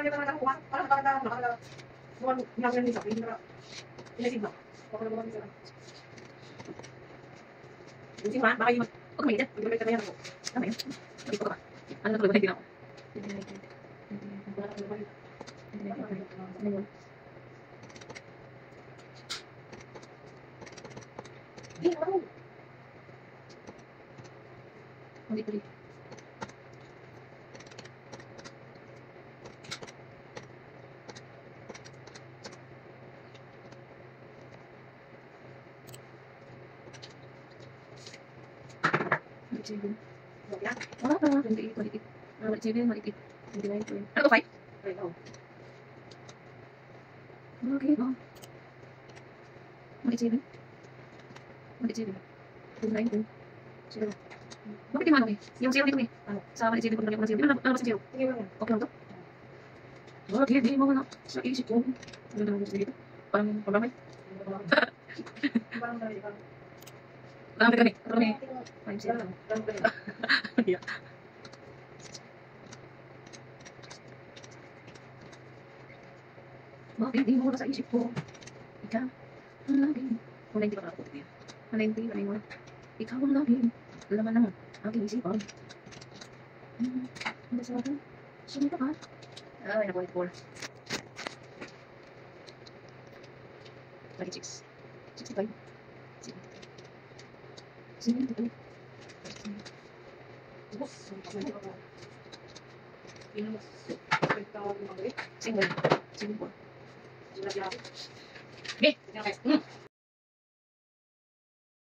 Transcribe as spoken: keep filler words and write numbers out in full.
kita na nakuha. Parang bakit na nakakala. Bukan lang yan nisa. Hindi na inasid na. Bakit na bukan nisa. Yung si Ma, baka yung huwag kumain dyan. Hindi ba kayo ako? Tama yun. Hindi ko ka ba? Ano na tuloy ba? Hindi na ako. Ano yun? Hindi, ano? Hindi tuloy. Seven. Ya, wala pa. Twenty-eight, twenty-eight. Ah, seven, twenty-eight. Twenty-nine, twenty. Ano, five? Five, oh. Okay, oh. Twenty-seven. Twenty-seven. Twenty-nine, twenty. Zero. Bakit yung ano eh? Yung zero dito eh. Ano? Sa twenty-seven kung nalagyan ko ng zero. Di ba nalabas yung zero? Sige lang yan. Okay lang to? Bakit? Di mo na. Sa isip ko. Ano na lang dito? Parang pabamay. Parang pabamay. Parang kami. Kami. Five, zero. Yeah. Bakit di mo na sa isip ko? Ikaw ang lagi. one ninety pa ako yan. one ninety, one ninety-one. Ikaw ang lagi. Laman ng aking isipan. Hmm. Ano sa akin? Sumita ka? Ay, nakuha ito. thirty-six. sixty-five. seventy-two. Single. Single. Okay.